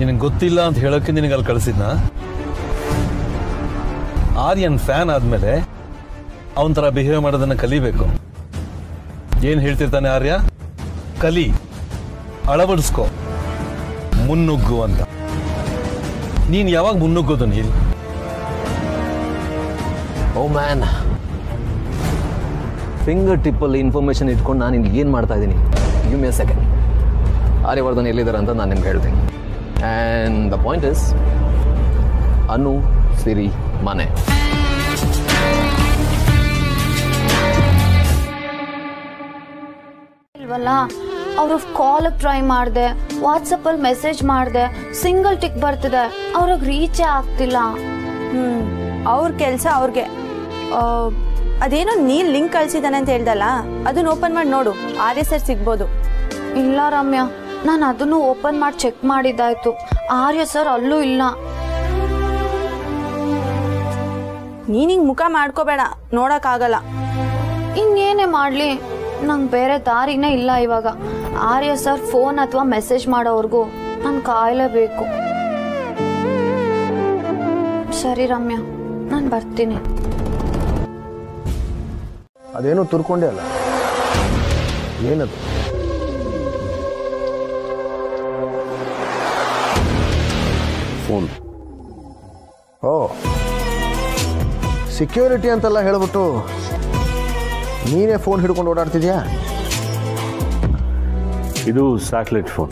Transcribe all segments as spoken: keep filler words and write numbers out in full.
ನಿನಗೆ ಗೊತ್ತಿಲ್ಲ ಅಂತ ಹೇಳೋಕ್ಕೆ ನಿನಗೆ ಅಲ್ಲಿ ಕಳಿಸಿದ್ನ? ಆರ್ಯನ್ ಫ್ಯಾನ್ ಆದಮೇಲೆ ಅವನ ಥರ ಬಿಹೇವ್ ಮಾಡೋದನ್ನು ಕಲಿಬೇಕು. ಏನು ಹೇಳ್ತಿರ್ತಾನೆ ಆರ್ಯ? ಕಲಿ, ಅಳವಡಿಸ್ಕೊ, ಮುನ್ನುಗ್ಗು ಅಂತ. ನೀನು ಯಾವಾಗ ಮುನ್ನುಗ್ಗೋದು ನೀಲ್? ಓ ಮ್ಯಾನ್, ಫಿಂಗರ್ ಟಿಪ್ಪಲ್ಲಿ ಇನ್ಫಾರ್ಮೇಶನ್ ಇಟ್ಕೊಂಡು ನಾನು ನಿನ್ಗೆ ಏನು ಮಾಡ್ತಾ ಇದ್ದೀನಿ? Give me a second. Aryavardhan ಎಲ್ಲಿದ್ದಾರೆ ಅಂತ ನಾನು ನಿಮ್ಗೆ ಹೇಳ್ತೀನಿ. And the point is Anu Sirimane. ಇಲ್ವಲ್ಲ, ಅವ್ರ ಕಾಲಿಗೆ ಟ್ರೈ ಮಾಡಿದೆ, ವಾಟ್ಸಪ್ಪಲ್ಲಿ ಮೆಸೇಜ್ ಮಾಡಿದೆ, ಸಿಂಗಲ್ ಟಿಕ್ ಬರ್ತಿದೆ, ಅವ್ರಿಗೆ ರೀಚೇ ಆಗ್ತಿಲ್ಲ. ಹ್ಞೂ ಅವ್ರ ಕೆಲಸ ಅವ್ರಿಗೆ. ಅದೇನೋ ನೀನು ಲಿಂಕ್ ಕಳಿಸಿದ್ದಾನೆ ಅಂತ ಹೇಳ್ದಲ್ಲ, ಅದನ್ನ ಓಪನ್ ಮಾಡಿ ನೋಡು, ಆರ್ಯ ಸರ್ ಸಿಗ್ಬೋದು. ಇಲ್ಲ ರಮ್ಯಾ, ನಾನು ಅದನ್ನು ಓಪನ್ ಮಾಡಿ ಚೆಕ್ ಮಾಡಿದ್ದಾಯ್ತು, ಆರ್ಯ ಸರ್ ಅಲ್ಲೂ ಇಲ್ಲ. ನೀನು ಹಿಂಗೆ ಮುಖ ಮಾಡ್ಕೋಬೇಡ, ನೋಡೋಕ್ಕಾಗಲ್ಲ. ಇನ್ನೇನೇ ಮಾಡಲಿ, ನಂಗೆ ಬೇರೆ ದಾರಿನೇ ಇಲ್ಲ ಇವಾಗ. ಆರ್ಯ ಸರ್ ಫೋನ್ ಅಥವಾ ಮೆಸೇಜ್ ಮಾಡೋವರೆಗೂ ನಾನು ಕಾಯಲೇಬೇಕು. ಸರಿ ರಮ್ಯಾ, ನಾನು ಬರ್ತೀನಿ. ಅದೇನೋ ತುರ್ಕೊಂಡೆ ಅಲ್ಲ, ಏನದು? ಫೋನ್. ಓ, ಸೆಕ್ಯೂರಿಟಿ ಅಂತೆಲ್ಲ ಹೇಳ್ಬಿಟ್ಟು ನೀನೇ ಫೋನ್ ಹಿಡ್ಕೊಂಡು ಓಡಾಡ್ತಿದ್ಯಾ? ಇದು satellite phone.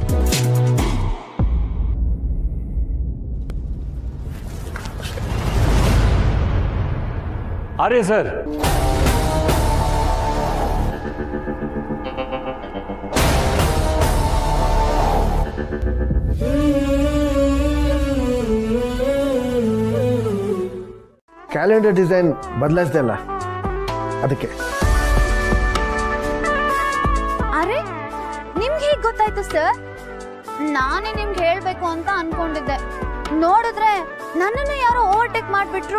Arya sir, calendar design ಬದಲಾಯಿಸ್ದೆ ಅಲ್ಲ, ಅದಕ್ಕೆ. ಅರೆ, ನಿಮ್ಗೆ ಹೇಗೆ ಗೊತ್ತಾಯ್ತು ಸರ್? ನಾನೇ ನಿಮ್ಗೆ ಹೇಳ್ಬೇಕು ಅಂತ ಅನ್ಕೊಂಡಿದ್ದೆ. ನೋಡಿದ್ರೆ ನನ್ನನ್ನು ಯಾರೋ ಓವರ್ಟೇಕ್ ಮಾಡ್ಬಿಟ್ರು.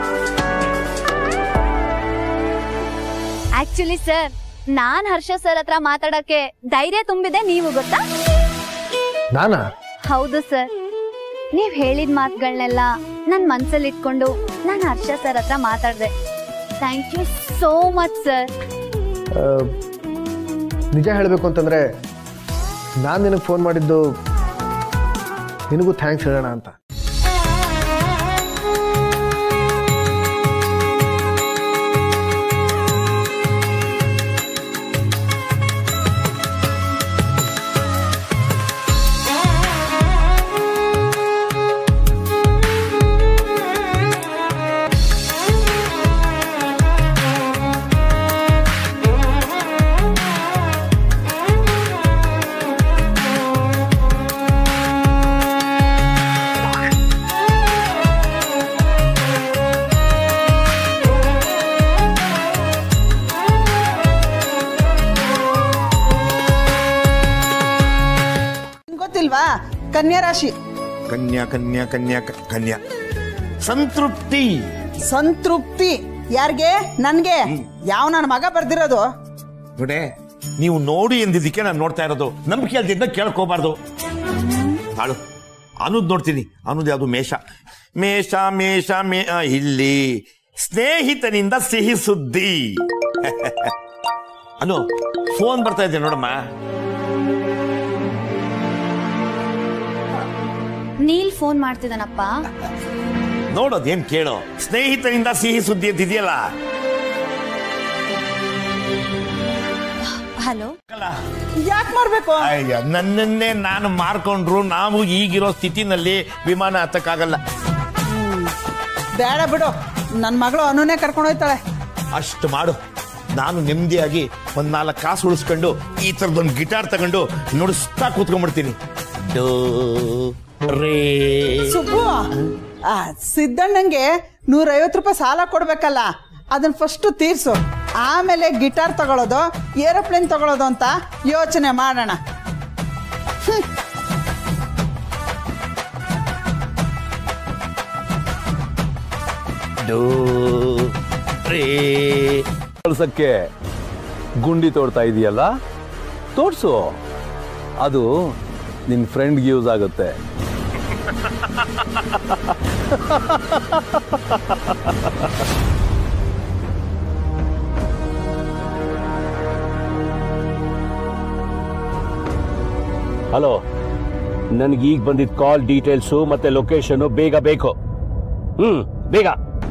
ಆಕ್ಚುಲಿ ಸರ್, ನಾನ್ ಹರ್ಷ ಸರ್ ಹತ್ರ ಮಾತಾಡಕ್ಕೆ ಧೈರ್ಯ ತುಂಬಿದೆ ನೀವು ಗೊತ್ತಾ? ನಾನಾ? ಹೌದು ಸರ್. ನೀವ್ ಹೇಳಿದ ಮಾತುಗಳನ್ನೆಲ್ಲ ನನ್ ಮನ್ಸಲ್ಲಿ ಇಟ್ಕೊಂಡು ನಾನು ಹರ್ಷ ಸರ್ ಹತ್ರ ಮಾತಾಡ್ದೆ. Thank you so much sir. ನಿಜ ಹೇಳಬೇಕು ಅಂತಂದ್ರೆ ನಾನು ನಿನಗೆ ಫೋನ್ ಮಾಡಿದ್ದು ನಿನಗೂ ಥ್ಯಾಂಕ್ಸ್ ಹೇಳೋಣ ಅಂತ. ಕನ್ಯಾ ರಾಶಿ. ಕನ್ಯಾ ಕನ್ಯಾ ಕನ್ಯಾ ಕನ್ಯಾ ಸಂತೃಪ್ತಿ. ಸಂತೃಪ್ತಿ ಯಾರಿಗೆ? ನನ್ಗೆ. ಯಾವ ನನ್ನ ಮಗ ಬರ್ದಿರೋದು? ನೋಡೆ, ನೀವು ನೋಡಿ ಎಂದಿದ್ದಕ್ಕೆ ನಾನು ನೋಡ್ತಾ ಇರೋದು. ನಂಬಿಕೆ ಅಲ್ದಿದ್ದ ಕೇಳ್ಕೋಬಾರ್ದು. ಹಾಳು ಅನ್ನೋದು ನೋಡ್ತೀನಿ. ಅನ್ನೋದು ಯಾವುದು? ಮೇಷ. ಮೇಷ ಮೇಷ ಮೇ ಇಲ್ಲಿ ಸ್ನೇಹಿತನಿಂದ ಸಿಹಿ ಸುದ್ದಿ. ಅನು ಫೋನ್ ಬರ್ತಾ ಇದೆ ನೋಡಮ್ಮ. ನೀಲ್ ಫೋನ್ ಮಾಡ್ತಿದ್ದಾನಪ್ಪ. ನೋಡೋದೇನ್ ಕೇಳೋ. ಸ್ನೇಹಿತನಿಂದ ಸಿಹಿ ಸುದ್ದಿ ಅಂತ ಇದೆಯಲ್ಲ. ಹಲೋ. ಯಾಕೆ ಮಾಡ್ಬೇಕು? ಅಯ್ಯ, ನನ್ನನ್ನೇ ನಾನು ಮಾರ್ಕೊಂಡ್ರು ನಾವು ಈಗಿರೋ ಸ್ಥಿತಿನಲ್ಲಿ ವಿಮಾನ ಹತ್ತಕ್ಕಾಗಲ್ಲ. ಬೇಡ ಬಿಡು, ನನ್ನ ಮಗಳು ಅನುನೇ ಕರ್ಕೊಂಡು ಹೋಯ್ತಾಳೆ. ಅಷ್ಟು ಮಾಡು. ನಾನು ನೆಮ್ಮದಿಯಾಗಿ ಒಂದ್ ನಾಲ್ಕು ಕಾಸು ಉಳಿಸ್ಕೊಂಡು ಈ ತರದೊಂದು ಗಿಟಾರ್ ತಗೊಂಡು ನುಡಿಸ್ತಾ ಕೂತ್ಕೊಂಡ್ಬಿಡ್ತೀನಿ. ಸುಬ್ಬು, ಆ ಸಿದ್ದಣ್ಣಂಗೆ ನೂರೈವತ್ತು ರೂಪಾಯಿ ಸಾಲ ಕೊಡ್ಬೇಕಲ್ಲ, ಅದನ್ನ ಫಸ್ಟ್ ತೀರ್ಸು. ಆಮೇಲೆ ಗಿಟಾರ್ ತಗೊಳ್ಳೋದು, ಏರೋಪ್ಲೇನ್ ತಗೊಳ್ಳೋದು ಅಂತ ಯೋಚನೆ ಮಾಡೋಣ. ಕಳ್ಸಕ್ಕೆ ಗುಂಡಿ ತೋಡ್ತಾ ಇದೆಯಲ್ಲ, ತೋರ್ಸು. ಅದು ನಿನ್ನ ಫ್ರೆಂಡ್ಗೆ ಯೂಸ್ ಆಗುತ್ತೆ. ಹಲೋ, ನನಗೀಗ ಬಂದಿದ್ದ ಕಾಲ್ ಡೀಟೇಲ್ಸು ಮತ್ತೆ ಲೊಕೇಶನ್ ಬೇಗ ಬೇಕು. ಹ್ಮ್ ಬೇಗ.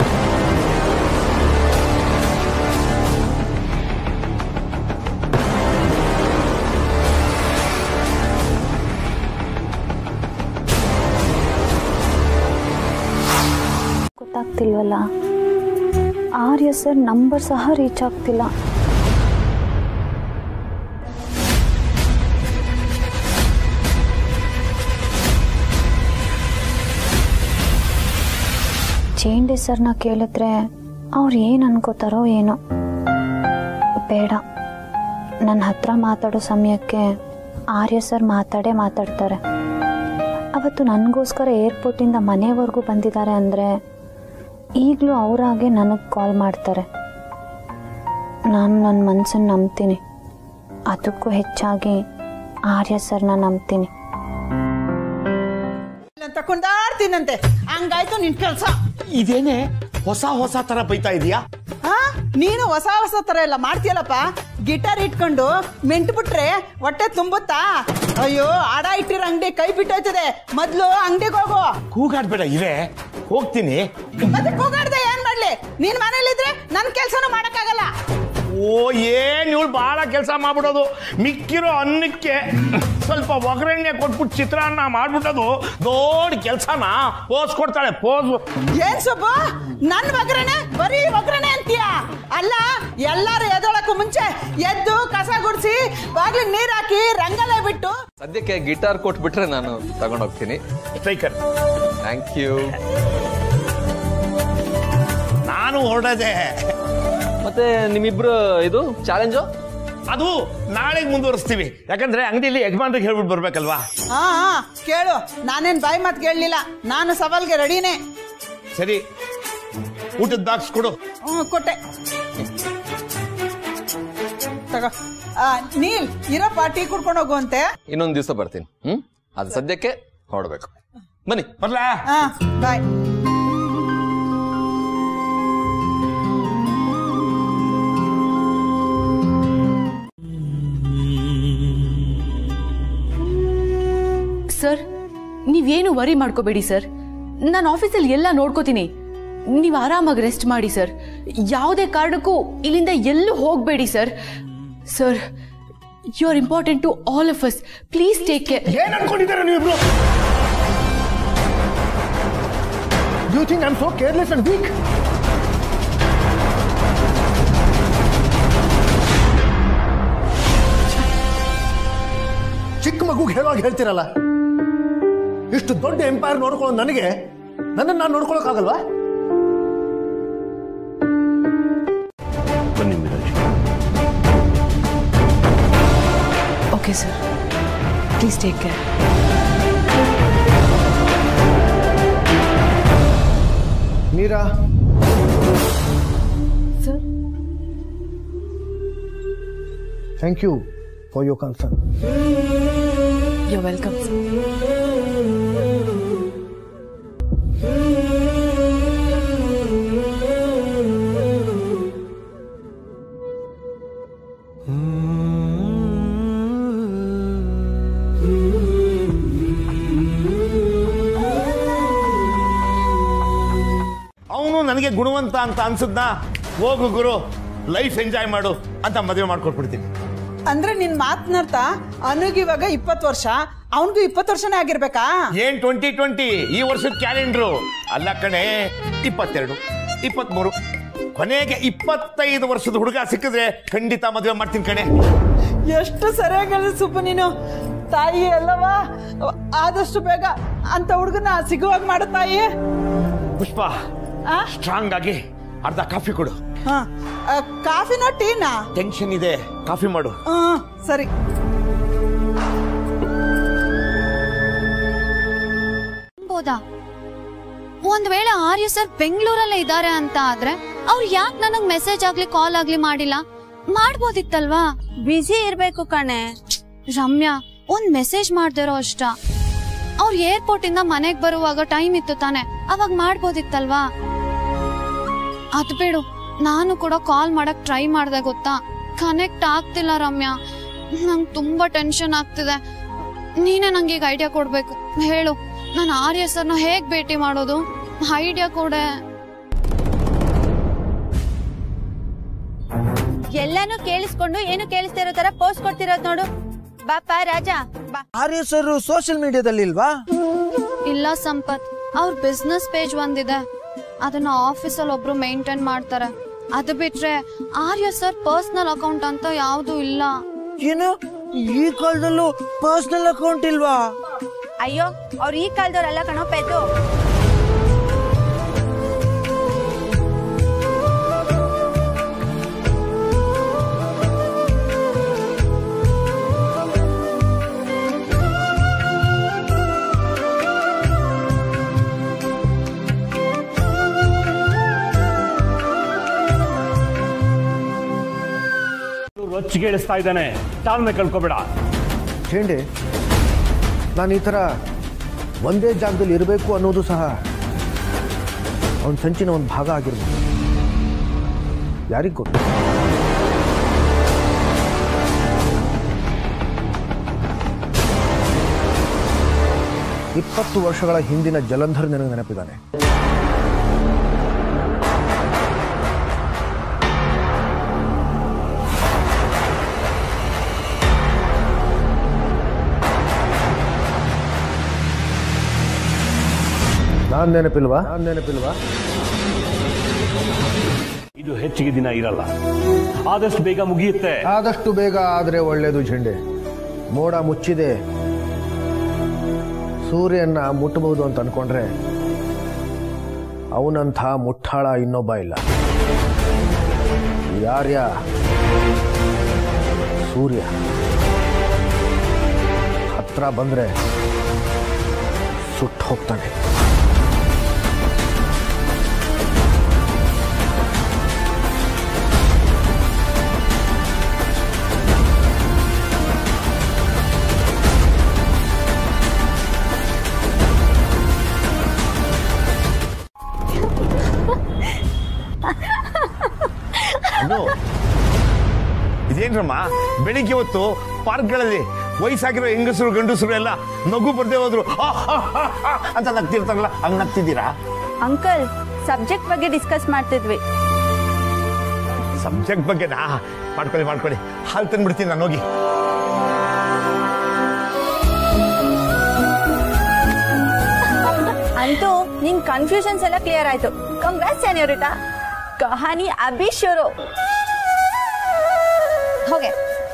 ಗೊತ್ತಾಗ್ತಿಲ್ವಲ್ಲ, ಆರ್ಯ ಸರ್ ನಂಬರ್ ಸಹ ರೀಚ್ ಆಗ್ತಿಲ್ಲ. ಚೇಂಡೆ ಸರ್ನ ಕೇಳಿದ್ರೆ ಅವ್ರು ಏನು ಅನ್ಕೋತಾರೋ ಏನೋ. ಬೇಡ, ನನ್ನ ಹತ್ರ ಮಾತಾಡೋ ಸಮಯಕ್ಕೆ ಆರ್ಯ ಸರ್ ಮಾತಾಡೇ ಮಾತಾಡ್ತಾರೆ. ಅವತ್ತು ನನಗೋಸ್ಕರ ಏರ್ಪೋರ್ಟಿಂದ ಮನೆವರೆಗೂ ಬಂದಿದ್ದಾರೆ ಅಂದರೆ ಈಗಲೂ ಅವರಾಗೆ ನನಗೆ ಕಾಲ್ ಮಾಡ್ತಾರೆ. ನಾನು ನನ್ನ ಮನಸ್ಸನ್ನು ನಂಬ್ತೀನಿ, ಅದಕ್ಕೂ ಹೆಚ್ಚಾಗಿ ಆರ್ಯ ಸರ್ನ ನಂಬ್ತೀನಿ. ತಕೊಂಡಾಡ್ತೀನಂತೆ, ಹಂಗಾಯ್ತು ನಿನ್ ಕೆಲಸ. ಇದೇನೆ ಹೊಸ ಹೊಸ ತರ ಬೈತಾ ಇದೀಯಾ? ಹಾ, ನೀನು ಹೊಸ ಹೊಸ ತರ ಎಲ್ಲ ಮಾಡ್ತೀಯಲ್ಲಪ್ಪ. ಗಿಟಾರ್ ಇಟ್ಕೊಂಡು ಮೆಂಟ್ ಬಿಟ್ರೆ ಹೊಟ್ಟೆ ತುಂಬುತ್ತಾ? ಅಯ್ಯೋ, ಆಡ ಇಟ್ಟಿರೋ ಅಂಗಡಿ ಕೈ ಬಿಟ್ಟೋಯ್ತದೆ. ಮೊದ್ಲು ಅಂಗಡಿಗೆ ಹೋಗು. ಕೂಗಾಡ್ಬೇಡ ಇವೆ, ಹೋಗ್ತೀನಿ. ಮತ್ತೆ ಕೂಗಾಡ್ದೆ ಏನ್ ಮಾಡ್ಲಿ? ನೀನ್ ಮನೇಲಿದ್ರೆ ನನ್ ಕೆಲ್ಸನೂ ಮಾಡಕ್ಕಾಗಲ್ಲ. ಓ, ಏನ್ ಇವಳು ಬಹಳ ಕೆಲಸ ಮಾಡ್ಬಿಡೋದು. ಮಿಕ್ಕಿರೋ ಅನ್ನಕ್ಕೆ ಸ್ವಲ್ಪ ಒಗ್ಗರಣೆ ಕೊಟ್ಬಿಟ್ಟು ಚಿತ್ರಾನ್ನ ಮಾಡ್ಬಿಟ್ಟೋದು ದೊಡ್ಡ ಕೆಲ್ಸನ. ಪೋಸ್ ಕೊಡ್ತಾಳೆ, ಪೋಸ್. ಏನ್ ಸೊಬ್ಬು, ನನ್ ಒಗ್ಗರಣೆ ಬರೀ ಒಗ್ಗರಣೆ ಅಂತೀಯ? ಅಲ್ಲ, ಎಲ್ಲಾರು ಎದೊಳಕ್ಕೂ ಮುಂಚೆ ಎದ್ದು ಕಸ ಗುಡಿಸಿ ಬಾಗ್ಲಿಗೆ ನೀರ್ ಹಾಕಿ ರಂಗಲೇ ಬಿಟ್ಟು. ಸದ್ಯಕ್ಕೆ ಗಿಟಾರ್ ಕೊಟ್ಬಿಟ್ರೆ ನಾನು ತಗೊಂಡೋಗ್ತೀನಿ. Striker, thank you. ನಾನು ಹೊರಡದೆ. ಮತ್ತೆ ನಿಮ್ಮಿಬ್ರು ಇದು ಚಾಲೆಂಜು ಅದು ನಾಳೆಗೆ ಮುಂದುವರಿಸ್ತೀವಿ. ಯಾಕಂದ್ರೆ ಅಂಗಡಿಯಲ್ಲಿ ಯಜಮಾನ್ರಿಗೆ ಹೇಳ್ಬಿಟ್ಟು ಬರ್ಬೇಕಲ್ವಾ? ಹಾ ಹಾ, ಕೇಳು, ನಾನೇನ್ ಬಾಯಿ ಮಾತು ಕೇಳಲಿಲ್ಲ. ನಾನು ಸವಾಲ್ಗೆ ರೆಡಿನೇ. ಸರಿ, ಊಟದ ಬಾಕ್ಸ್ ಕೊಡು. ಹ್ಮ್, ಕೊಟ್ಟೆ. ತಗೋ. ಆ, ನೀಲ್ ಇರಪ್ಪ, ಟೀ ಕುಡ್ಕೊಂಡು ಹೋಗು ಅಂತೆ. ಇನ್ನೊಂದು ದಿವಸ ಬರ್ತೀನಿ. ಹ್ಮ್ ಅದು ಸದ್ಯಕ್ಕೆ ಹೊರಡ್ಬೇಕು. ಬನ್ನಿ. ಬರ್ಲಾ? ಹಾ, ಬಾಯ್. ಸರ್, ನೀವೇನು ವರಿ ಮಾಡ್ಕೋಬೇಡಿ ಸರ್. ನಾನು ಆಫೀಸಲ್ಲಿ ಎಲ್ಲ ನೋಡ್ಕೋತೀನಿ. ನೀವು ಆರಾಮಾಗಿ ರೆಸ್ಟ್ ಮಾಡಿ ಸರ್. ಯಾವುದೇ ಕಾರಣಕ್ಕೂ ಇಲ್ಲಿಂದ ಎಲ್ಲೂ ಹೋಗಬೇಡಿ sir. Sir, you are important to all of us. Please take care. ಏನ್ ಅನ್ಕೊಂಡಿದ್ದೀರಾ ನೀವಿಬ್ರು? You think I am so careless and weak? ಚಿಕ್ಕ ಮಗುಗೆ ಹೇಳುವಾಗ ಹೇಳ್ತಿರಲ್ಲ, ಇಷ್ಟು ದೊಡ್ಡ ಎಂಪೈರ್ ನೋಡ್ಕೊಳ್ಳೋ ನನಗೆ ನನ್ನನ್ನು ನಾನು ನೋಡ್ಕೊಳಕ್ಕಾಗಲ್ವಾ? ಬನ್ನಿ Miraj. Okay sir, please take care. Meera, sir, thank you for your concern. You welcome sir. ಅವನು ನನಗೆ ಗುಣವಂತ ಅಂತ ಅನ್ಸದ್ನ, ಹೋಗು ಗುರು, ಲೈಫ್ ಎಂಜಾಯ್ ಮಾಡು ಅಂತ ಮದುವೆ ಮಾಡ್ಕೊಟ್ಬಿಡ್ತೀನಿ. ಅಂದ್ರೆ ನಿನ್ ಮಾತನಾಡ್ತಾ ಅನುಗ್ ಇವಾಗ ಇಪ್ಪತ್ತು ವರ್ಷ, ಅವನಿಗೂ ಇಪ್ಪತ್ತು ವರ್ಷನೇ ಆಗಿರ್ಬೇಕಾ? ಏನ್ ಟ್ವೆಂಟಿ ಟ್ವೆಂಟಿ ಈ ವರ್ಷದ ಕ್ಯಾಲೆಂಡ್ರು ಅಲ್ಲ ಕಣೆ. ಇಪ್ಪತ್ತೆರಡು, ಇಪ್ಪತ್ಮೂರು, ಕೊನೆಗೆ ಇಪ್ಪತ್ತೈದು ವರ್ಷದ ಹುಡುಗ ಸಿಕ್ಕಿದ್ರೆ ಖಂಡಿತ ಮದುವೆ ಮಾಡ್ತೀನಿ ಕಣೆ. ಎಷ್ಟು ಸರಿಯಾಗಿ ಹೇಳಿದ ಸುಬ್ಬು ನೀನು. ತಾಯಿ ಅಲ್ಲವಾ, ಆದಷ್ಟು ಬೇಗ ಅಂತ ಹುಡುಗನ ಸಿಗುವಾಗ ಮಾಡು ತಾಯಿ. ಪುಷ್ಪ, ಆ? ಸ್ಟ್ರಾಂಗ್ ಆಗಿ ಅರ್ಧ ಕಾಫಿ ಕೊಡು. ಹಾ, ಕಾಫಿನೋ ಟೀನಾ? ಟೆನ್ಷನ್ ಇದೆ, ಕಾಫಿ ಮಾಡು. ಹ್ಮ್, ಸರಿ. ಬೋದಾ, ಒಂದ್ ವೇಳೆ ಆರ್ಯ ಸರ್ ಬೆಂಗಳೂರಲ್ಲೇ ಇದ್ದಾರೆ ಅಂತ ಆದ್ರೆ ಅವ್ರು ಯಾಕೆ ನನಗ್ ಮೆಸೇಜ್ ಆಗ್ಲಿ ಕಾಲ್ ಆಗ್ಲಿ ಮಾಡಿಲ್ಲ? ಮಾಡ್ಬೋದಿತ್ತಲ್ವಾ? ಬಿಸಿ ಇರ್ಬೇಕು ಕಣೆ. ರಮ್ಯಾ, ಒಂದ್ ಮೆಸೇಜ್ ಮಾಡ್ದಿರೋ ಅಷ್ಟ. ಅವ್ರು ಏರ್ಪೋರ್ಟ್ ಇಂದ ಮನೆಗ್ ಬರುವಾಗ ಟೈಮ್ ಇತ್ತು ತಾನೆ, ಅವಾಗ ಮಾಡ್ಬೋದಿತ್ತಲ್ವಾ? ಅದ್ ಬಿಡು, ನಾನು ಕೂಡ ಕಾಲ್ ಮಾಡಕ್ ಟ್ರೈ ಮಾಡ್ದೆ ಗೊತ್ತಾ, ಕನೆಕ್ಟ್ ಆಗ್ತಿಲ್ಲ ರಮ್ಯಾ. ನಂಗೆ ತುಂಬಾ ಟೆನ್ಷನ್ ಆಗ್ತಿದೆ. ನೀನೇ ನಂಗೆ ಈಗ ಐಡಿಯಾ ಕೊಡ್ಬೇಕು. ಹೇಳು, ನಾನು ಆರ್ಯ ಸರ್ನ ಹೇಗ್ ಭೇಟಿ ಮಾಡೋದು? ಐಡಿಯಾ ಕೊಡೆ. ಎಲ್ಲಾನು ಕೇಳಿಸ್ಕೊಂಡು ಏನು ಕೇಳಿಸ್ತಾ ಇರೋ ತರ ಪೋಸ್ಟ್ ಕೊಡ್ತಿರೋದ್ ನೋಡು. ಬಾಪ ರಾಜ ಬಾ. ಆರ್ಯ ಸರ್ ಸೋಷಿಯಲ್ ಮೀಡಿಯಾದಲ್ಲಿ ಇಲ್ವಾ? ಇಲ್ಲ ಸಂಪತ್, ಅವ್ರ ಬಿಸ್ನೆಸ್ ಪೇಜ್ ಒಂದಿದೆ, ಅದನ್ನ ಆಫೀಸಲ್ಲಿ ಒಬ್ರು ಮೇಂಟೈನ್ ಮಾಡ್ತಾರೆ. ಅದು ಬಿಟ್ರೆ ಆರ್ಯ ಸರ್ ಪರ್ಸನಲ್ ಅಕೌಂಟ್ ಅಂತ ಯಾವ್ದು ಇಲ್ಲ. ಏನು ಈ ಕಾಲದಲ್ಲೂ ಪರ್ಸನಲ್ ಅಕೌಂಟ್ ಇಲ್ವಾ? ಅಯ್ಯೋ, ಅವ್ರು ಈ ಕಾಲದವ್ರೆಲ್ಲ ಕಣೋ ಪೆದ್ದು. ರೊಚ್ಚಿಗೇಳಿಸ್ತಾ ಇದ್ದಾನೆ, ತಾಳ್ಮೆ ಕಳ್ಕೊಬೇಡ. ಚೇಂಡೆ, ನಾನು ಈ ಥರ ಒಂದೇ ಜಾಗದಲ್ಲಿ ಇರಬೇಕು ಅನ್ನೋದು ಸಹ ಅವನ ಸಂಚಿನ ಒಂದು ಭಾಗ ಆಗಿರ್ಬೋದು. ಯಾರಿಗ್ ಗೊತ್ತು? ಇಪ್ಪತ್ತು ವರ್ಷಗಳ ಹಿಂದಿನ ಜಲಂಧರ್ ನನಗೆ ನೆನಪಿದ್ದಾನೆ. ನಾನ್ ನೆನಪಿಲ್ವಾ? ನಾನ್ ನೆನಪಿಲ್ವಾ? ಇದು ಹೆಚ್ಚಿಗೆ ದಿನ ಇರಲ್ಲ, ಆದಷ್ಟು ಬೇಗ ಮುಗಿಯುತ್ತೆ. ಆದಷ್ಟು ಬೇಗ ಆದ್ರೆ ಒಳ್ಳೇದು ಝಂಡೆ. ಮೋಡ ಮುಚ್ಚಿದೆ, ಸೂರ್ಯನ ಮುಟ್ಟಬಹುದು ಅಂತ ಅನ್ಕೊಂಡ್ರೆ ಅವನಂಥ ಮುಟ್ಟಾಳ ಇನ್ನೊಬ್ಬ ಇಲ್ಲ. ಯಾರ್ಯ ಸೂರ್ಯ ಹತ್ರ ಬಂದ್ರೆ ಸುಟ್ಟು ಹೋಗ್ತಾನೆ. ಇದೇನ್ರಮ್ಮ ಬೆಳಿಗ್ಗೆ ಹೊತ್ತು ಪಾರ್ಕ್ಗಳಲ್ಲಿ ವಯಸ್ಸಾಗಿರೋ ಹೆಂಗಸರು ಗಂಡಸರು ಎಲ್ಲ ನಗು ಬರ್ದೇ ಹೋದ್ರು ಅಂತ ನಗ್ತಿರ್ತಾರಲ್ಲ, ಹಂಗ್ ನಗ್ತಿದ್ದೀರಾ? ಅಂಕಲ್, ಸಬ್ಜೆಕ್ಟ್ ಬಗ್ಗೆ ಡಿಸ್ಕಸ್ ಮಾಡ್ತಿದ್ವಿ. ಸಬ್ಜೆಕ್ಟ್ ಬಗ್ಗೆನಾ? ಮಾಡ್ಕೊಳ್ಳಿ ಮಾಡ್ಕೊಳ್ಳಿ, ಹಾಲು ತಂದ್ಬಿಡ್ತೀನಿ ನಾನು ಹೋಗಿ. ಅಂತೂ ನಿನ್ ಕನ್ಫ್ಯೂಷನ್ಸ್ ಎಲ್ಲ ಕ್ಲಿಯರ್ ಆಯ್ತು. ಕಾಂಗ್ರಾಟ್ಸ್ ಸೆನ್ಯೋರಿಟಾ, ಕಹಾನಿ ಅಭಿ ಶುರು. ಹೋಗೆ.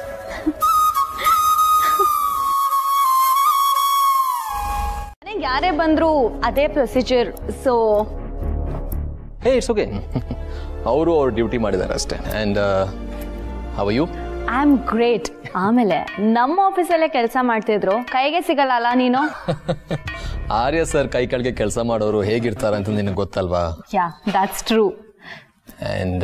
ಮನೆಗೆ ಯಾರೇ ಬಂದ್ರು ಅದೇ procedure. So hey, it's okay. ಅವರು ಅವ್ರ ಡ್ಯೂಟಿ ಮಾಡಿದ್ದಾರೆ ಅಷ್ಟೇ. And how are you? I am great. ಆಮೇಲೆ ನಮ್ಮ ಆಫೀಸಲ್ಲೇ ಕೆಲಸ ಮಾಡ್ತಿದ್ರು, ಕೈಗೆ ಸಿಗಲ್ಲ ಅಲ್ಲ ನೀನು? ಆರ್ಯ ಸರ್ ಕೈ ಕೆಳಗೆ ಕೆಲಸ ಮಾಡೋರು ಹೇಗಿರ್ತಾರೆ ಅಂತ ನಿನಗೆ ಗೊತ್ತಲ್ವಾ? Yeah, that's true. And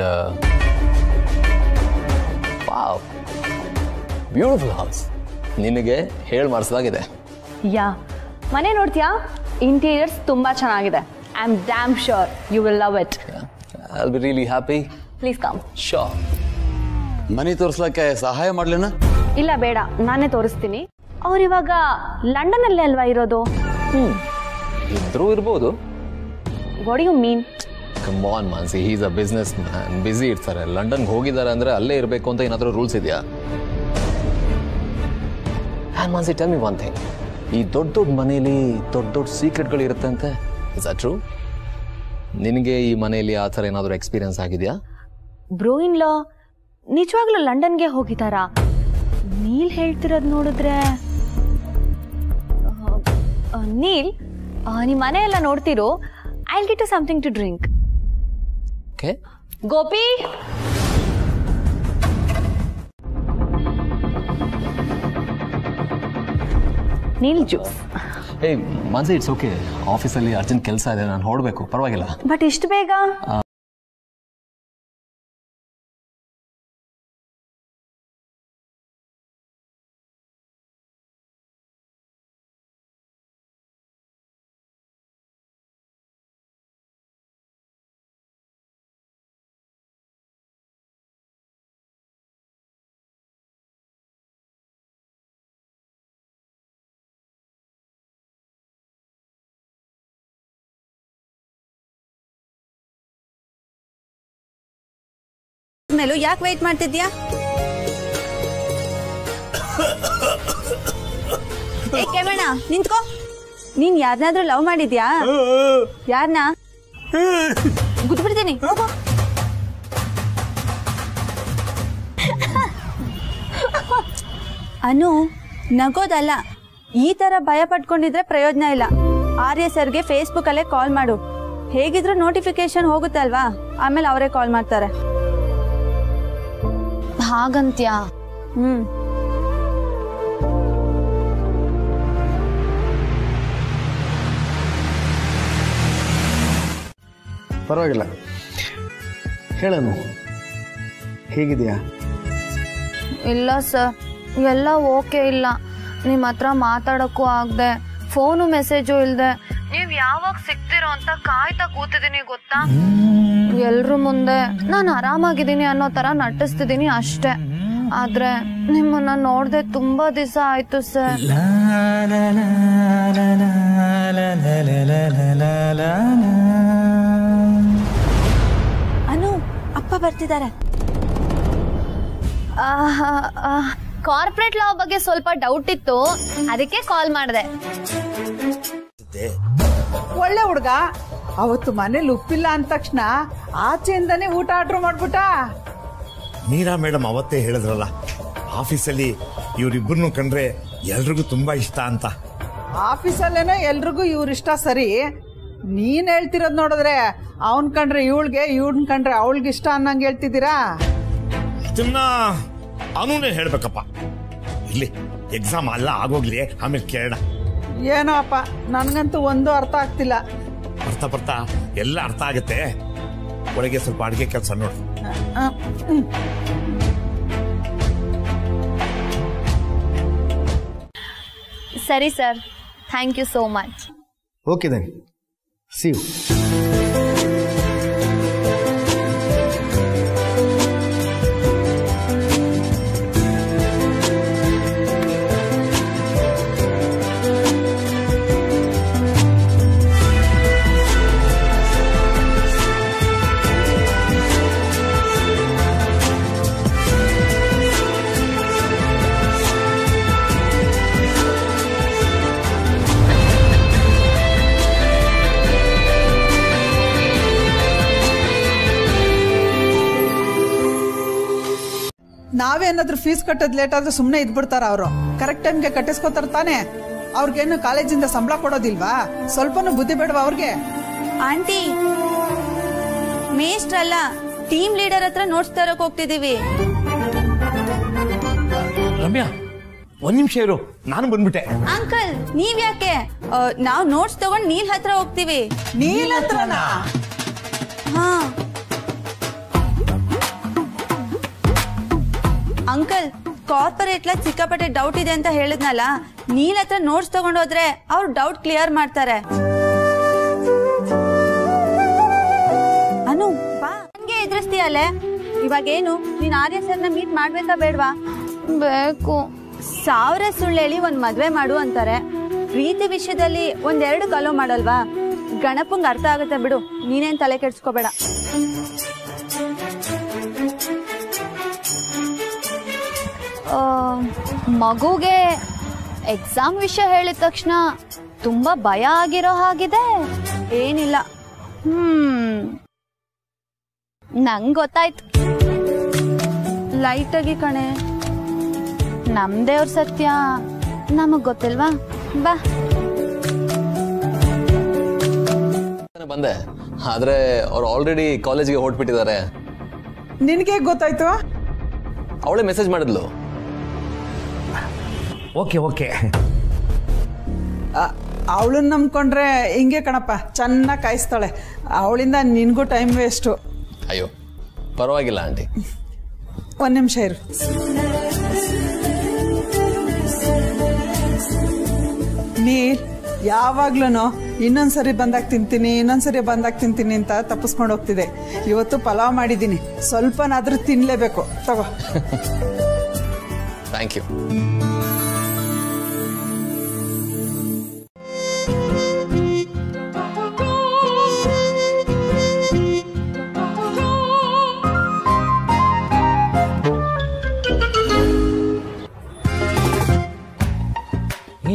wow, beautiful house. ನಿನಗೆ ಹೇಳಿ ಮಾಡಿಸ್ದಾಗಿದೆ. ಯಾ, ಮನೆ ನೋಡ್ತೀಯಾ? ಇಂಟೀರಿಯರ್ಸ್ ತುಂಬಾ ಚೆನ್ನಾಗಿದೆ. I am damn sure you will love it. I will be really happy. Please come. Sure. ಮನೆ ತೋರಿಸ್ಲಿಕ್ಕೆ ಸಹಾಯ ಮಾಡ್ಲೇನ? ಇಲ್ಲ ಬೇಡ, ನಾನೇ ತೋರಿಸ್ತೀನಿ. ಅವ್ರು ಇವಾಗ ಲಂಡನ್ ಅಲ್ಲೇ ಅಲ್ವಾ ಇರೋದು? ಹ್ಮ್, ಇದ್ರೂ ಇರ್ಬೋದು. What you mean? Come on Mansi, he is a business man, busy ಇರ್ತಾರೆ. ಲಂಡನ್ಗೆ ಹೋಗಿದ್ದಾರೆ ಅಂದ್ರೆ ಅಲ್ಲೇ ಇರಬೇಕು ಅಂತ ಏನಾದರೂ ರೂಲ್ಸ್ ಇದೆಯಾ? And Mansi, tell me one thing, ಈ ದೊಡ್ಡ ದೊಡ್ಡ ಮನೇಲಿ ದೊಡ್ಡ ದೊಡ್ಡ ಸೀಕ್ರೆಟ್ಗಳು ಇರುತ್ತಂತೆ. Is it true? ನಿನಗೆ ಈ ಮನೆಯಲ್ಲಿ ಆ ಥರ ಏನಾದರೂ ಎಕ್ಸ್ಪೀರಿಯನ್ಸ್ ಆಗಿದೆಯಾ? ಬ್ರೋ ಇನ್ ಲಾ ನಿಜವಾಗ್ಲೂ ಲಂಡನ್ಗೆ ಹೋಗಿದ್ದಾರಾ? ನೀಲ್ ಹೇಳ್ತಿರೋದು ನೋಡಿದ್ರೆ. ನೀಲ್, ನಿಮ್ಮ ಮನೆ ಎಲ್ಲ ನೋಡ್ತಿರೋ. I will get you something to drink. Okay. Gopi, Neel juice. ಏ ಮಾನ್ಸಿ, ಇಟ್ಸ್ ಓಕೆ. ಆಫೀಸಲ್ಲಿ ಅರ್ಜೆಂಟ್ ಕೆಲಸ ಇದೆ, ನಾನು ಹೊರಡಬೇಕು. ಪರವಾಗಿಲ್ಲ. ಬಟ್ ಇಷ್ಟು ಬೇಗ? ಮೇಲೂ ಯಾಕೆ ವೆಯ್ಟ್ ಮಾಡ್ತಿದ್ಯಾ? ಏ ಕೇವಣ ನಿಂತ್ಕೋ. ನೀನ್ ಯಾರನ್ನಾದ್ರೂ ಲವ್ ಮಾಡಿದ್ಯಾ? ಯಾರನ್ನ? ಗುದ್ಬಿಡ್ತೀನಿ. ಅನು, ನಗೋದಲ್ಲ. ಈ ತರ ಭಯ ಪಟ್ಕೊಂಡಿದ್ರೆ ಪ್ರಯೋಜನ ಇಲ್ಲ. ಆರ್ಯ ಸರ್ಗೆ ಫೇಸ್ಬುಕ್ ಅಲ್ಲೇ ಕಾಲ್ ಮಾಡು. ಹೇಗಿದ್ರು ನೋಟಿಫಿಕೇಶನ್ ಹೋಗುತ್ತಲ್ವಾ, ಆಮೇಲೆ ಅವರೇ ಕಾಲ್ ಮಾಡ್ತಾರೆ. ಹಾಗಂತ್ಯಾ? ಹ್ಮ್ ಪರವಾಗಿಲ್ಲ, ಹೇಳನು ಹೇಗಿದೆಯಾ? ಇಲ್ಲ ಸರ್, ಎಲ್ಲ ಓಕೆ ಇಲ್ಲ. ನಿಮ್ಮ ಹತ್ರ ಮಾತಾಡಕ್ಕೂ ಆಗದೆ, ಫೋನು ಮೆಸೇಜು ಇಲ್ಲದೆ, ನೀವು ಯಾವಾಗ ಸಿಗ್ತಿರೋ ಅಂತ ಕಾಯ್ತಾ ಕೂತಿದ್ದೀನಿ ಗೊತ್ತಾ. ಎಲ್ರ ಮುಂದೆ ನಾನು ಆರಾಮಾಗಿದ್ದೀನಿ ಅನ್ನೋ ತರ ನಟಿಸ್ತಿದ್ದೀನಿ ಅಷ್ಟೇ. ಆದ್ರೆ ನಿಮ್ಮನ್ನ ನೋಡ್ದೆ ತುಂಬಾ ದಿವಸ ಆಯ್ತು ಸರ್. ಅನು, ಅಪ್ಪ ಬರ್ತಿದ್ದಾರೆ. ಕಾರ್ಪೊರೇಟ್ ಲಾ ಬಗ್ಗೆ ಸ್ವಲ್ಪ ಡೌಟ್ ಇತ್ತು, ಅದಕ್ಕೆ ಕಾಲ್ ಮಾಡಿದೆ. ಒಳ್ಳೆ ಹುಡ್ಗ. ಅವತ್ತು ಮನೇಲಿ ಉಪ್ಪಿಲ್ಲ ಅಂದ ತಕ್ಷಣ ಆಚೆಯಿಂದಾನೇ ಊಟ ಆರ್ಡರ್ ಮಾಡ್ಬಿಟ್ಟ. ಮೀರಾ ಮೇಡಮ್ ಅವತ್ತೇ ಹೇಳಿದ್ರಲ್ಲ, ಆಫೀಸಲ್ಲಿ ಇವರಿಬ್ಬರನ್ನು ಕಂಡ್ರೆ ಎಲ್ರಿಗೂ ತುಂಬಾ ಇಷ್ಟ ಅಂತ. ಆಫೀಸಲ್ಲೇನೋ ಎಲ್ರಿಗೂ ಇವ್ರ ಇಷ್ಟ ಸರಿ, ನೀನ್ ಹೇಳ್ತಿರೋದ್ ನೋಡಿದ್ರೆ ಅವನ್ ಕಂಡ್ರೆ ಇವಳ್ಗೆ, ಇವನ್ ಕಂಡ್ರೆ ಅವಳಿಗೆ ಇಷ್ಟ ಅನ್ನಂಗೆ ಹೇಳ್ತಿದ್ದೀರಾ. ಇದನ್ನ ಅವನೇ ಹೇಳ್ಬೇಕಪ್ಪ. ಇಲ್ಲಿ ಎಕ್ಸಾಮ್ ಅಲ್ಲ ಆಗೋಗ್ಲಿ, ಆಮೇಲೆ ಕೇಳ. ಏನೋ ಅಪ್ಪ, ನನ್ಗಂತೂ ಒಂದು ಅರ್ಥ ಆಗ್ತಿಲ್ಲ. ಅರ್ಥ ಬರ್ತಾ ಎಲ್ಲ ಅರ್ಥ ಆಗತ್ತೆ. ಒಳಗೆ ಸ್ವಲ್ಪ ಅಡಿಗೆ ಕೆಲಸ ನೋಡು. ಸರಿ sir, thank you so much. Okay then, see you. ನಾವೇನಾದ್ರೂ ಫೀಸ್ ಕಟ್ಟೋದ್ ಲೇಟ್ ಆದ್ರೆ ಸುಮ್ನೆ ಇದ್ಬಿಡ್ತಾರ ಅವರು. ಕರೆಕ್ಟ್ ಟೈಮ್ಗೆ ಕಟ್ಟಿಸ್ಕೊತಾರ ತಾನೆ. ಅವ್ರಿಗೇನು ಕಾಲೇಜಿಂದ ಸಂಬಳ ಕೊಡೋದಿಲ್ವಾ? ಸ್ವಲ್ಪನೂ ಬುದ್ಧಿ ಬೇಡವಾ ಅವ್ರಿಗೆ? ಆಂಟಿ, ಮೇಷ್ಟ್ರಲ್ಲ, ಟೀಮ್ ಲೀಡರ್ ಹತ್ರ ನೋಟ್ಸ್ ತರಕ್ ಹೋಗ್ತಿದೀವಿ. ರಮ್ಯಾ, ಒಂದ್ ನಿಮಿಷ ಇರು, ನಾನು ಬಂದ್ಬಿಟ್ಟೆ. ಅಂಕಲ್, ನೀವ್ ಯಾಕೆ? ನಾವ್ ನೋಟ್ಸ್ ತಗೊಂಡ್ ನೀಲ್ ಹತ್ರ ಹೋಗ್ತೀವಿ. ನೀಲ್ ಹತ್ರನಾ? ಹಾ ಅಂಕಲ್, ಕಾರ್ಪೊರೇಟ್ ಲಾಗ್ ಸಿಕ್ಕಾಪಟ್ಟೆ ಡೌಟ್ ಇದೆ ಅಂತ ಹೇಳಿದ್ನಲ್ಲ, ನೀಲ್ ಹತ್ರ ನೋಟ್ಸ್ ತಗೊಂಡೋದ್ರೆ ಅವ್ರು ಡೌಟ್ ಕ್ಲಿಯರ್ ಮಾಡ್ತಾರೆ. ಅನು ಬಾ, ಹಂಗೆ ಎದುರಿಸ್ತೀಯಲ್ಲೇ. ಇವಾಗೇನು, ನೀನ್ ಆರ್ಯ ಸರ್ನ ಮೀಟ್ ಮಾಡ್ಬೇಕಾ ಬೇಡ್ವಾ? ಬೇಕು. ಸಾವಿರ ಸುಳ್ಳು ಹೇಳಿ ಒಂದ್ ಮದ್ವೆ ಮಾಡು ಅಂತಾರೆ. ಪ್ರೀತಿ ವಿಷಯದಲ್ಲಿ ಒಂದೆರಡು ಕಲೋ ಮಾಡಲ್ವಾ? ಗಣಪಂಗ್ ಅರ್ಥ ಆಗುತ್ತೆ ಬಿಡು, ನೀನೇನ್ ತಲೆ ಕೆಡ್ಸ್ಕೋಬೇಡ. ಮಗುಗೆ ಎಕ್ಸಾಮ್ ವಿಷಯ ಹೇಳಿದ ತಕ್ಷಣ ತುಂಬಾ ಭಯ ಆಗಿರೋ ಹಾಗಿದೆ. ಏನಿಲ್ಲ. ಹ್ಮ್ ನಂಗ್ ಗೊತ್ತಾಯ್ತು. ಲೈಟ್ ಆಗಿ ಕಣೆ. ನಮ್ದೇವ್ರ ಸತ್ಯ ನಮಗ್ ಗೊತ್ತಿಲ್ವಾ? ಬಾ. ಬಂದೆ, ಆದ್ರೆ ಅವ್ರು ಆಲ್ರೆಡಿ ಕಾಲೇಜ್ಗೆ ಹೊರಟ್ಬಿಟ್ಟಿದ್ದಾರೆ. ನಿನ್ಗೆ ಗೊತ್ತಾಯ್ತು? ಅವಳೇ ಮೆಸೇಜ್ ಮಾಡಿದ್ಲು. Okay okay. ಅವಳನ್ನ ನಂಬ್ಕೊಂಡ್ರೆ ಹಿಂಗೆ ಕಣಪ್ಪ, ಚೆನ್ನಾಗಿ ಕಾಯಿಸ್ತಾಳೆ. ಅವಳಿಂದ ನಿನ್ಗೂ ಟೈಮ್ ವೇಸ್ಟು. ಅಯ್ಯೋ ಪರವಾಗಿಲ್ಲ ಆಂಟಿ. ಒಂದ್ ನಿಮಿಷ ಇರು. ನೀರ್ ಯಾವಾಗ್ಲೂ ಇನ್ನೊಂದ್ಸರಿ ಬಂದಾಗ ತಿಂತೀನಿ, ಇನ್ನೊಂದ್ಸರಿ ಬಂದಾಗ ತಿಂತೀನಿ ಅಂತ ತಪ್ಪಿಸ್ಕೊಂಡು ಹೋಗ್ತಿದೆ. ಇವತ್ತು ಪಲಾವ್ ಮಾಡಿದ್ದೀನಿ, ಸ್ವಲ್ಪನಾದ್ರೂ ತಿನ್ಲೇಬೇಕು. ತಗೋ. Thank you.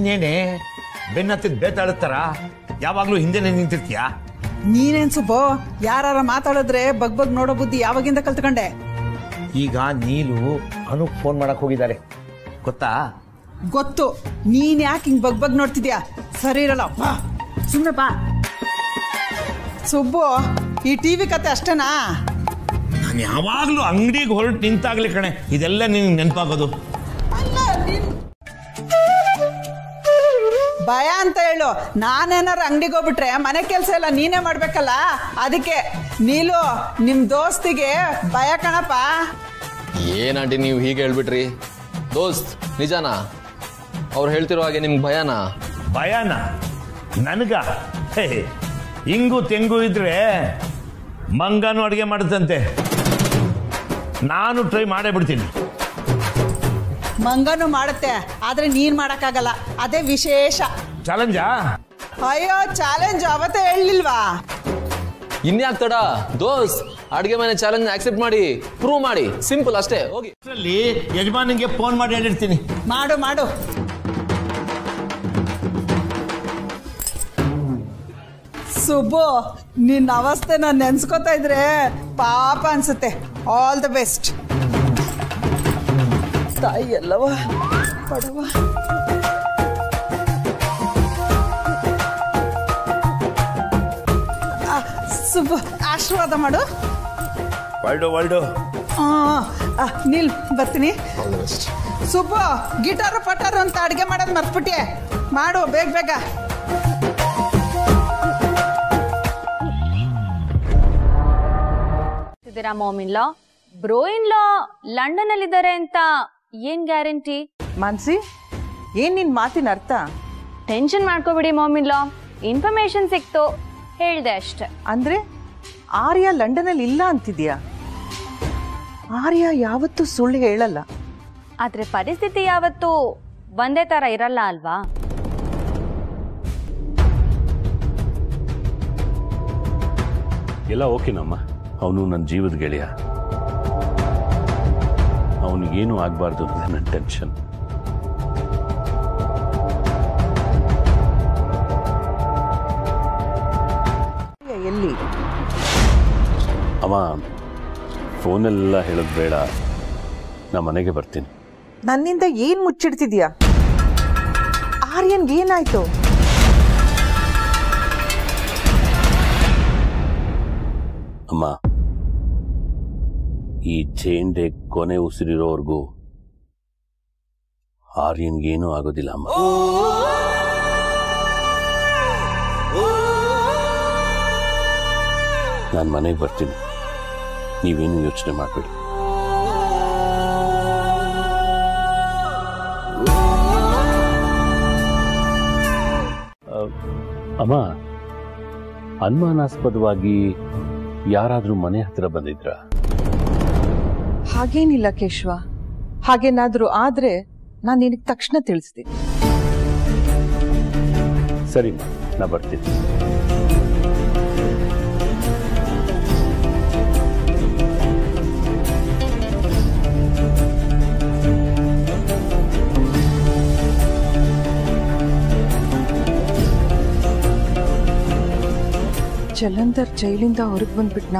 ನೀನೇನೆ ಬೆನ್ನತ್ತಿದ್ ಬೇತಾಳುತ್ತಾರ ಯಾವಾಗ್ಲೂ ಹಿಂದೆನೆ ನಿಂತಿರ್ತೀಯಾ? ನೀನೇನ್ ಸುಬ್ಬು, ಯಾರ ಮಾತಾಡಿದ್ರೆ ಬಗ್ ಬಗ್ ನೋಡೋ ಬುದ್ಧಿ ಯಾವಾಗಿಂದ ಕಲ್ತ್ಕೊಂಡೆ? ಈಗ ನೀಲು ಅನು ಫೋನ್ ಮಾಡಕ್ ಹೋಗಿದ್ದಾರೆ ಗೊತ್ತಾ? ಗೊತ್ತು. ನೀನ್ ಯಾಕೆ ಹಿಂಗ್ ಬಗ್ ಬಗ್ ನೋಡ್ತಿದ್ಯಾ? ಸರಿ ಇರಲ್ಲ, ಬಾ ಸುಮ್ಮನೆ ಬಾ. ಸುಬ್ಬು, ಈ ಟಿವಿ ಕತೆ ಅಷ್ಟೇನಾ? ನಾನು ಯಾವಾಗ್ಲೂ ಅಂಗಡಿಗೆ ಹೊರಟು ನಿಂತಾಗ್ಲಿ ಕಣೆ ಇದೆಲ್ಲ ನಿನ್ಗೆ ನೆನಪಾಗೋದು. ಭಯ ಅಂತ ಹೇಳು. ನಾನೇನಾರು ಅಂಗಡಿಗೆ ಹೋಗ್ಬಿಟ್ರೆ ಮನೆ ಕೆಲಸ ಎಲ್ಲ ನೀನೇ ಮಾಡ್ಬೇಕಲ್ಲ, ಅದಕ್ಕೆ. ನೀಲು ನಿಮ್ ದೋಸ್ತಿಗೆ ಭಯ ಕಣಪ್ಪ. ಏನಂಟಿ ನೀವು ಹೀಗೆ ಹೇಳ್ಬಿಟ್ರಿ? ದೋಸ್ತ್ ನಿಜಾನಾ? ಅವ್ರು ಹೇಳ್ತಿರೋ ಹಾಗೆ ನಿಮ್ಗೆ ಭಯನಾ? ಭಯನಾ ನನಗ? ಹೇ ಹಿಂಗು ತೆಂಗು ಇದ್ರೆ ಮಂಗನು ಅಡುಗೆ ಮಾಡುತ್ತಂತೆ. ನಾನು ಟ್ರೈ ಮಾಡೇ ಬಿಡ್ತೀನಿ. ಮಂಗನು ಮಾಡುತ್ತೆ, ಆದ್ರೆ ನೀನ್ ಮಾಡಕ್ಕಾಗಲ್ಲ, ಅದೇ ವಿಶೇಷ. ಚಾಲೆಂಜಾ? ಅಯ್ಯೋ ಚಾಲೆಂಜ್ ಅವತ್ತೇ ಹೇಳಲಿಲ್ವಾ? ಇನ್ಯಾಕ್ ತಡ ದೋಸ್ತ್, ಅಡ್ಗೆ ಮನೆ ಚಾಲೆಂಜ್ ಆಕ್ಸೆಪ್ಟ್ ಮಾಡಿ, ಪ್ರೂವ್ ಮಾಡಿ, ಸಿಂಪಲ್ ಅಷ್ಟೇ. ಹೋಗಿ ಯಜಮಾನಿಗೆ ಫೋನ್ ಮಾಡಿ ಹೇಳಿರ್ತೀನಿ. ಮಾಡು ಮಾಡು. ಸುಬ್ಬು, ನಿನ್ನ ಅವಸ್ಥೆ ನಾನು ನೆನ್ಸ್ಕೊತಾ ಇದ್ರೆ ಪಾಪ ಅನ್ಸುತ್ತೆ. All the best. ತಾಯಿ ಎಲ್ಲವ ಪಡವ. ಸುಬ್ಬು, ಆಶೀರ್ವಾದ ಮಾಡು. ವರ್ಲ್ಡು ವರ್ಲ್ಡು ನಿಲ್ ಬರ್ತೀನಿ. ಸುಬ್ಬು, ಗಿಟಾರು ಪಟಾರು ಅಂತ ಅಡುಗೆ ಮಾಡೋದು ಮರ್ತ್ಬಿಟ್ಟೆ. ಮಾಡು ಬೇಗ ಬೇಗ. ಮಾಮಿನ್ಲಾ ಬ್ರೋ ಇನ್ ಲಾ ಲಂಡನ್ ಅಲ್ಲಿ ಇದ್ದಾರೆ ಅಂತ ಏನ್ ಗ್ಯಾರಂಟಿ? ಮಾನ್ಸಿ, ಏನ್ ನಿನ್ ಮಾತಿನ ಅರ್ಥ? ಟೆನ್ಷನ್ ಮಾಡ್ಕೋಬಿಡಿ ಮಾಮಿನ್ಲಾ, ಇನ್ಫಾರ್ಮೇಶನ್ ಸಿಕ್ತು, ಹೇಳ್ದೆ ಅಷ್ಟೆ. ಅಂದ್ರೆ ಆರ್ಯ ಲಂಡನ್ ಅಲ್ಲಿ ಇಲ್ಲ ಅಂತಿದ್ಯಾ? ಆರ್ಯ ಯಾವತ್ತೂ ಸುಳ್ಳು ಹೇಳಲ್ಲ. ಆದ್ರೆ ಪರಿಸ್ಥಿತಿ ಯಾವತ್ತೂ ಒಂದೇ ತರ ಇರಲ್ಲ ಅಲ್ವಾ? ಎಲ್ಲ ಓಕೆನಮ್ಮ. ಅವನು ನನ್ನ ಜೀವದ ಗೆಳೆಯ, ಅವನಿಗೇನು ಆಗಬಾರ್ದು ಅನ್ನೋದೇ ನನ್ನ ಟೆನ್ಷನ್. ಎಲ್ಲಿ? ಅವ ಫೋನೆಲ್ಲ ಹೇಳೋದು ಬೇಡ, ನಾ ಮನೆಗೆ ಬರ್ತೀನಿ. ನನ್ನಿಂದ ಏನ್ ಮುಚ್ಚಿಡ್ತಿದ್ಯಾ? ಆರ್ಯನ್ಗೆ ಏನಾಯ್ತು? ಅಮ್ಮ, ಈ ಚೇಂಡೆ ಕೊನೆ ಉಸಿರಿರೋವರೆಗೂ ಆರ್ಯನ್ಗೇನೂ ಆಗೋದಿಲ್ಲ ಅಮ್ಮ. ನಾನು ಮನೆಗೆ ಬರ್ತೀನಿ, ನೀವೇನು ಯೋಚನೆ ಮಾಡಬೇಡಿ. ಅಮ್ಮ, ಅನುಮಾನಾಸ್ಪದವಾಗಿ ಯಾರಾದ್ರೂ ಮನೆ ಹತ್ರ ಬಂದಿದ್ರ? ಹಾಗೇನಿಲ್ಲ ಕೇಶವ. ಹಾಗೇನಾದ್ರೂ ಆದ್ರೆ ನಾನು ನಿನಗೆ ತಕ್ಷಣ ತಿಳಿಸ್ತೀನಿ. ಸರಿ, ನಾ ಬರ್ತೀನಿ. ಜಲಂಧರ್ ಜೈಲಿಂದ ಹೊರಗೆ ಬಂದ್ಬಿಟ್ನಾ?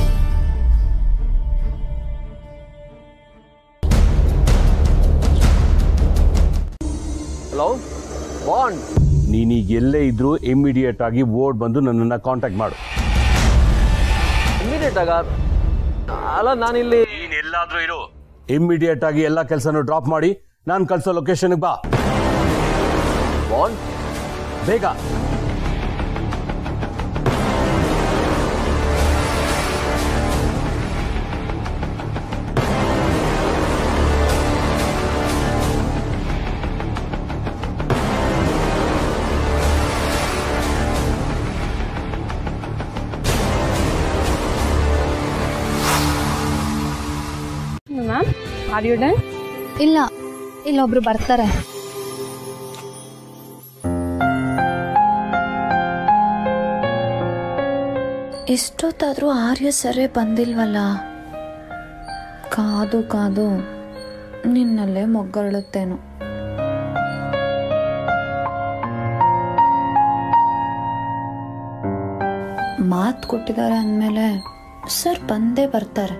ಹಲೋ ಬಾಂಡ್, ನೀನೀಗ ಎಲ್ಲೇ ಇದ್ರೂ ಇಮಿಡಿಯೇಟ್ ಆಗಿ ಓಡ್ ಬಂದು ನನ್ನನ್ನು ಕಾಂಟ್ಯಾಕ್ಟ್ ಮಾಡು. ಇಮಿಡಿಯೇಟ್ ಆಗ ಅಲ್ಲ, ನಾನಿಲ್ಲಿ. ನೀನ್ ಎಲ್ಲಾದ್ರೂ ಇರು, ಇಮಿಡಿಯೇಟ್ ಆಗಿ ಎಲ್ಲ ಕೆಲಸನೂ ಡ್ರಾಪ್ ಮಾಡಿ ನಾನು ಕಳ್ಸೋ ಲೊಕೇಶನ್ಗೆ ಬಾ. ಬಾಂಡ್, ಬೇಗ. Ma'am, are you done? ಇಲ್ಲ, ಇಲ್ಲೊಬ್ರು ಬರ್ತಾರೆ. ಎಷ್ಟೊತ್ತಾದ್ರೂ ಆರ್ಯ ಸರೇ ಬಂದಿಲ್ವಲ್ಲ. ಕಾದು ಕಾದು ನಿನ್ನಲ್ಲೇ ಮೊಗ್ಗರಳುತ್ತೇನು. ಮಾತು ಕೊಟ್ಟಿದ್ದಾರೆ ಅಂದಮೇಲೆ ಸರ್ ಬಂದೇ ಬರ್ತಾರೆ.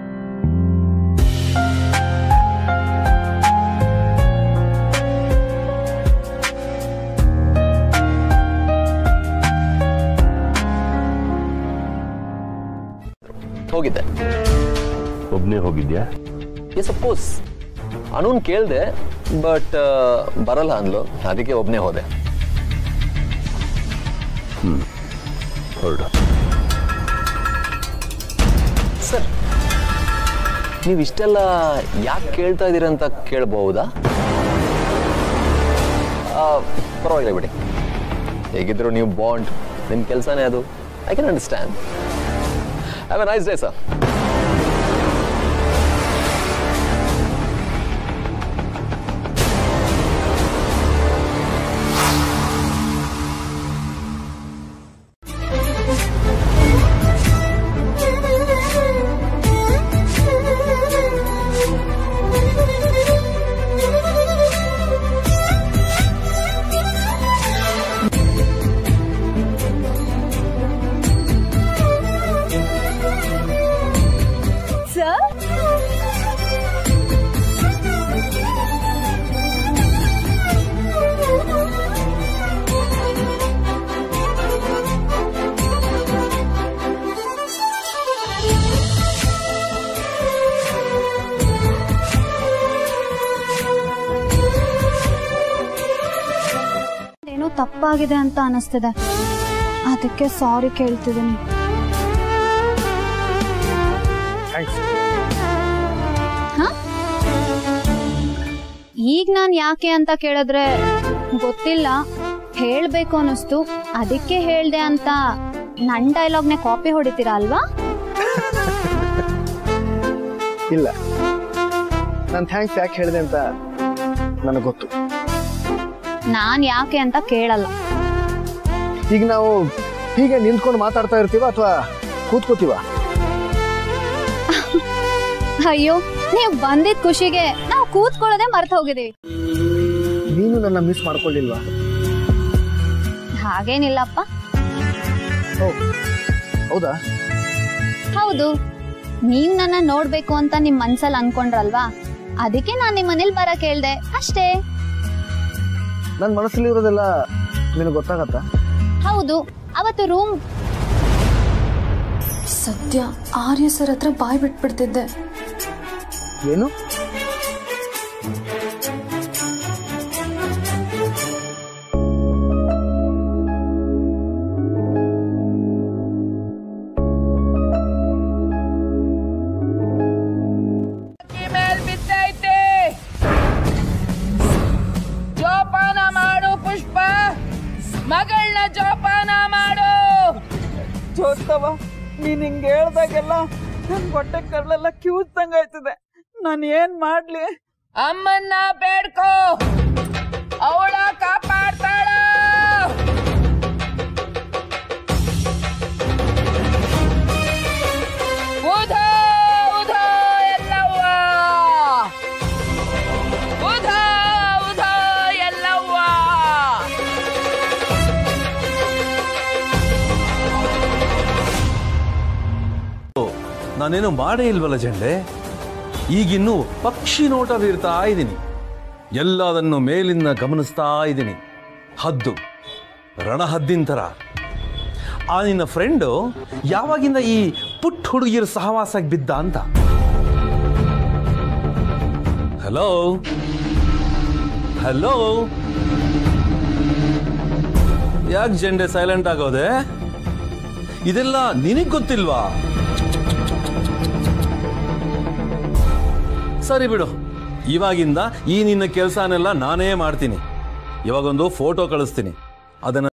ಹೋಗಿದ್ದೆ. ಒಬ್ನೇ ಹೋಗಿದ್ಯಾ? Yes of course. ಅನುನ್ ಕೇಳಿದೆ, ಬಟ್ ಬರಲ್ಲ ಅಂದ್ಲು, ಅದಕ್ಕೆ ಒಬ್ನೇ ಹೋದೆ. ಹ್ಮ್ ಹೊರಡು. ಸರ್, ನೀವು ಇಷ್ಟೆಲ್ಲ ಯಾಕೆ ಕೇಳ್ತಾ ಇದ್ದೀರಂತ ಕೇಳಬಹುದಾ? ಪರವಾಗಿಲ್ಲ ಬಿಡಿ, ಹೇಗಿದ್ರು ನೀವು ಬಾಂಡ್, ನಿಮ್ಮ ಕೆಲಸನೇ ಅದು. I can understand. Have a nice day sir. ತಪ್ಪಾಗಿದೆ ಅಂತ ಅನಿಸ್ತಿದೆ, ಅದಕ್ಕೆ ಸಾರಿ ಕೇಳ್ತಿದ್ದೀನಿ. ಈಗ ನಾನು ಯಾಕೆ ಅಂತ ಕೇಳಿದ್ರೆ ಗೊತ್ತಿಲ್ಲ, ಹೇಳ್ಬೇಕು ಅನ್ನಿಸ್ತು ಅದಕ್ಕೆ ಹೇಳ್ದೆ ಅಂತ ನನ್ನ ಡೈಲಾಗ್ನೆ ಕಾಪಿ ಹೊಡಿತೀರಾ ಅಲ್ವಾ? ಇಲ್ಲ, ನಾನು ಥ್ಯಾಂಕ್ಸ್ ಯಾಕೆ ಹೇಳಿದೆ ಅಂತ ನನಗೆ ಗೊತ್ತು. ನಾನ್ ಯಾಕೆ ಅಂತ ಕೇಳಲ್ಲ. ಈಗ ನಾವು ಹೀಗೆ ನಿಂತ್ಕೊಂಡು ಮಾತಾಡ್ತಾ ಇರ್ತೀವ ಅಥವಾ ಕೂತ್ಕೋತೀವ? ಅಯ್ಯೋ, ನೀವು ಬಂದಿದ್ ಖುಷಿಗೆ ನಾವು ಕೂತ್ಕೊಳ್ಳೋದೇ ಮರ್ತ ಹೋಗಿದೀವಿ. ನೀನು ನನ್ನ ಮಿಸ್ ಮಾಡ್ಕೊಳ್ಳಿಲ್ವಾ? ಹಾಗೇನಿಲ್ಲಪ್ಪ. ಹೌದಾ? ಹೌದು, ನೀವ್ ನನ್ನ ನೋಡ್ಬೇಕು ಅಂತ ನಿಮ್ ಮನ್ಸಲ್ಲಿ ಅನ್ಕೊಂಡ್ರಲ್ವಾ, ಅದಕ್ಕೆ ನಾನ್ ನಿಮ್ ಮನೇಲಿ ಬರಕ್ ಹೇಳ್ದೆ ಅಷ್ಟೇ. ನನ್ನ ಮನಸ್ಸಲ್ಲಿ ಇರೋದೆಲ್ಲ ನಿನಗೆ ಗೊತ್ತಾಗತ್ತ? ಹೌದು, ಅವತ್ತು ರೂಮ್ ಸದ್ಯ ಆರ್ಯ ಸರ್ ಹತ್ರ ಬಾಯ್ ಬಿಟ್ಬಿಡ್ತಿದ್ದೆ. ಏನು? ಮಗಳನ್ನ ಜೋಪಾನ ಮಾಡು. ಜೋಸ್ತವ, ನೀನ್ ಹಿಂಗ್ ಹೇಳ್ದಾಗೆಲ್ಲ ನನ್ ಹೊಟ್ಟೆ ಕರ್ಲೆಲ್ಲ ಕಿವುಚ್ದಂಗ ಆಯ್ತದೆ. ನಾನು ಏನ್ ಮಾಡ್ಲಿ? ಅಮ್ಮನ್ನ ಬೇಡ್ಕೋ, ಅವಳ ಕಾಪಾಡ್ತಾಳ. ಉಧೋ ಉಧೋ ಎಲ್ಲವ್ವ, ಉಧೋ ಉಧೋ ಎಲ್ಲವ್ವ. ನಾನೇನು ಮಾಡೇ ಇಲ್ವಲ್ಲ ಜಂಡೆ. ಈಗಿನ್ನೂ ಪಕ್ಷಿ ನೋಟ ಬೀರ್ತಾ ಇದ್ದೀನಿ, ಎಲ್ಲದನ್ನು ಮೇಲಿಂದ ಗಮನಿಸ್ತಾ ಇದ್ದೀನಿ. ಹದ್ದು, ರಣಹದ್ದಿನ ಥರ. ಆ ನಿನ್ನ ಫ್ರೆಂಡು ಯಾವಾಗಿಂದ ಈ ಪುಟ್ಟ ಹುಡುಗಿಯರ ಸಹವಾಸಕ್ಕೆ ಬಿದ್ದ ಅಂತ. ಹಲೋ ಹಲೋ, ಯಾಕೆ ಜಂಡೆ ಸೈಲೆಂಟ್ ಆಗೋದೆ? ಇದೆಲ್ಲ ನಿನಗ್ ಗೊತ್ತಿಲ್ವಾ? ಸರಿ ಬಿಡು, ಇವಾಗಿಂದ ಈ ನಿನ್ನ ಕೆಲಸನೆಲ್ಲ ನಾನೇ ಮಾಡ್ತೀನಿ. ಇವಾಗೊಂದು ಫೋಟೋ ಕಳಿಸ್ತೀನಿ, ಅದನ್ನ